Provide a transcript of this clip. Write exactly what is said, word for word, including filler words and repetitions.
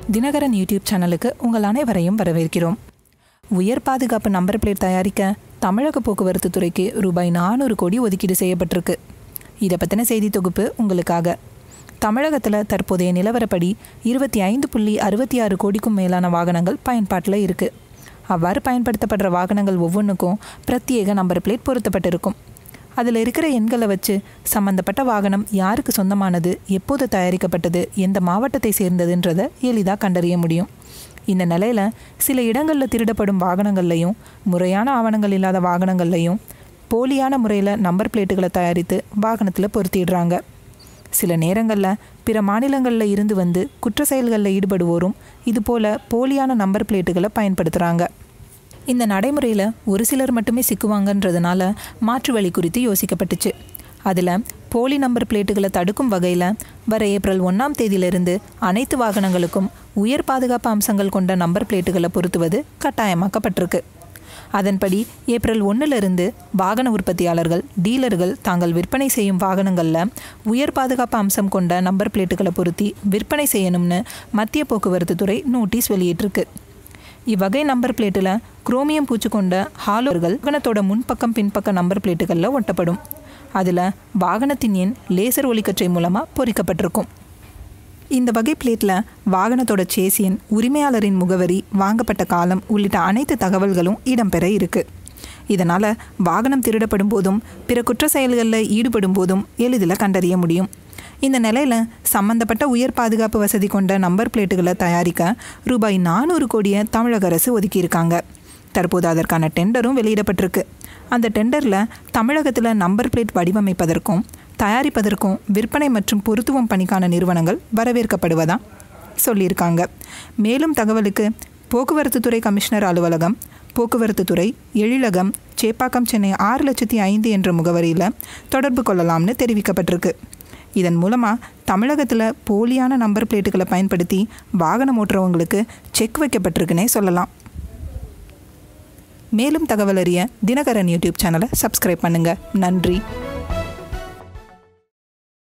Dinakaran YouTube சேனலுக்கு உங்கள் அனைவரையும் வரவேற்கிறோம். உயர் பாதுகாப்பு நம்பர் பிளேட் தயாரிக்க தமிழக போக்குவரத்து துறைக்கு ரூபாய் நானூறு கோடி ஒதுக்கீடு செய்யப்பட்டிருக்கு. இதை பற்றின செய்தி தொகுப்பு உங்களுக்காக. தமிழகத்தில் தற்போதைய நிலவரப்படி இருபத்தி ஐந்து புள்ளி அறுபத்தி ஆறு கோடிக்கும் மேலான வாகனங்கள் பயன்பாட்டில் இருக்குது. அவ்வாறு பயன்படுத்தப்படுற வாகனங்கள் ஒவ்வொன்றுக்கும் பிரத்யேக நம்பர் பிளேட் பொருத்தப்பட்டிருக்கும். அதில் இருக்கிற எண்களை வச்சு சம்மந்தப்பட்ட வாகனம் யாருக்கு சொந்தமானது, எப்போது தயாரிக்கப்பட்டது, எந்த மாவட்டத்தை சேர்ந்ததுன்றதை எளிதாக கண்டறிய முடியும். இந்த நிலையில் சில இடங்களில் திருடப்படும் வாகனங்கள்லையும் முறையான ஆவணங்கள் இல்லாத வாகனங்கள்லையும் போலியான முறையில் நம்பர் பிளேட்டுகளை தயாரித்து வாகனத்தில் பொருத்திடுறாங்க. சில நேரங்களில் பிற மாநிலங்களில் இருந்து வந்து குற்ற செயல்களில் ஈடுபடுவோரும் இதுபோல் போலியான நம்பர் பிளேட்டுகளை பயன்படுத்துகிறாங்க. இந்த நடைமுறையில் ஒரு சிலர் மட்டுமே சிக்குவாங்கன்றதுனால மாற்று வழி குறித்து யோசிக்கப்பட்டுச்சு. அதில் போலி நம்பர் பிளேட்டுகளை தடுக்கும் வகையில் வர ஏப்ரல் ஒன்றாம் தேதியிலிருந்து அனைத்து வாகனங்களுக்கும் உயர் பாதுகாப்பு அம்சங்கள் கொண்ட நம்பர் பிளேட்டுகளை பொருத்துவது கட்டாயமாக்கப்பட்டிருக்கு. அதன்படி ஏப்ரல் ஒன்றிலிருந்து வாகன உற்பத்தியாளர்கள், டீலர்கள் தாங்கள் விற்பனை செய்யும் வாகனங்களில் உயர் பாதுகாப்பு அம்சம் கொண்ட நம்பர் பிளேட்டுகளை பொருத்தி விற்பனை செய்யணும்னு மத்திய போக்குவரத்து துறை நோட்டீஸ் வெளியிட்டிருக்கு. இவ்வகை நம்பர் பிளேட்டில் குரோமியம் பூச்சு கொண்ட ஹாலோர்கள் வாகனத்தோட முன்பக்கம் பின்பக்க நம்பர் பிளேட்டுகளில் ஒட்டப்படும். அதில் வாகனத்தின் எண் லேசர் ஒளிக்கற்றை மூலமாக பொறிக்கப்பட்டிருக்கும். இந்த வகை பிளேட்டில் வாகனத்தோட சேஸ் எண், உரிமையாளரின் முகவரி, வாங்கப்பட்ட காலம் உள்ளிட்ட அனைத்து தகவல்களும் இடம்பெற இருக்குது. இதனால் வாகனம் திருடப்படும் போதும் பிற குற்ற செயல்களில் ஈடுபடும் போதும் எளிதில் கண்டறிய முடியும். இந்த நிலையில் சம்பந்தப்பட்ட உயர் பாதுகாப்பு வசதி கொண்ட நம்பர் பிளேட்டுகளை தயாரிக்க ரூபாய் நானூறு கோடியை தமிழக அரசு ஒதுக்கியிருக்காங்க. தற்போது அதற்கான டெண்டரும் வெளியிடப்பட்டிருக்கு. அந்த டெண்டரில் தமிழகத்தில் நம்பர் பிளேட் வடிவமைப்பதற்கும் தயாரிப்பதற்கும் விற்பனை மற்றும் பொருத்துவம் பணிக்கான நிறுவனங்கள் வரவேற்கப்படுவதா சொல்லியிருக்காங்க. மேலும் தகவலுக்கு போக்குவரத்து துறை கமிஷனர் அலுவலகம், போக்குவரத்து துறை, எழிலகம், சேப்பாக்கம், சென்னை ஆறு லட்சத்தி ஐந்து என்ற முகவரியில் தொடர்பு கொள்ளலாம்னு தெரிவிக்கப்பட்டிருக்கு. இதன் மூலமாக தமிழகத்தில் போலியான நம்பர் பிளேட்டுகளை பயன்படுத்தி வாகனம் ஓட்டுறவங்களுக்கு செக் வைக்கப்பட்டிருக்குன்னே சொல்லலாம். மேலும் தகவல் அறிய தினகரன் யூடியூப் சேனலை சப்ஸ்கிரைப் பண்ணுங்கள். நன்றி.